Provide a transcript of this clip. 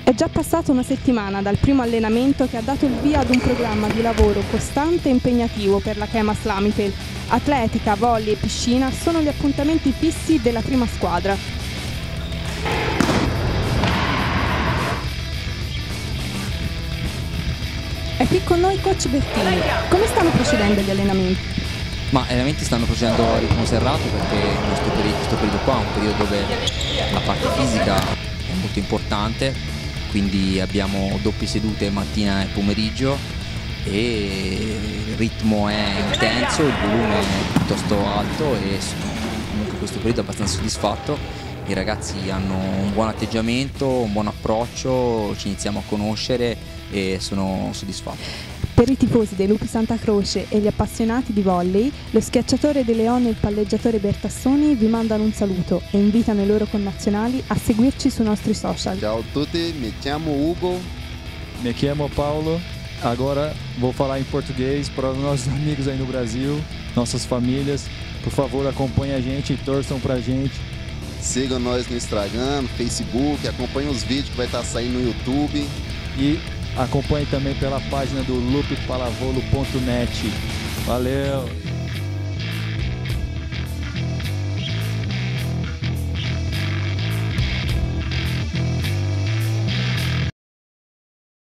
È già passata una settimana dal primo allenamento che ha dato il via ad un programma di lavoro costante e impegnativo per la Khema Slamipel. Atletica, volley e piscina sono gli appuntamenti fissi della prima squadra. È qui con noi coach Bertini. Come stanno procedendo gli allenamenti? Ma gli allenamenti stanno procedendo a ritmo serrato perché questo periodo qua è un periodo dove la parte fisica è molto importante, quindi abbiamo doppie sedute mattina e pomeriggio e il ritmo è intenso, il volume è piuttosto alto e sono comunque in questo periodo abbastanza soddisfatto. I ragazzi hanno un buon atteggiamento, un buon approccio, ci iniziamo a conoscere e sono soddisfatto. Per i tifosi dei Lupi Santa Croce e gli appassionati di volley, lo schiacciatore De Leon e il palleggiatore Bertassoni vi mandano un saluto e invitano i loro connazionali a seguirci sui nostri social. Ciao a tutti, mi chiamo Hugo. Me chiamo Paulo. Agora vou falar em português para os nossos amigos aí no Brasil, nossas famílias. Por favor, acompanhem a gente e torçam pra gente. Sigam nós no Instagram, no Facebook, acompanhem os vídeos que vai estar saindo no YouTube. E acompanhe também pela página do looppalavolo.net. Valeu!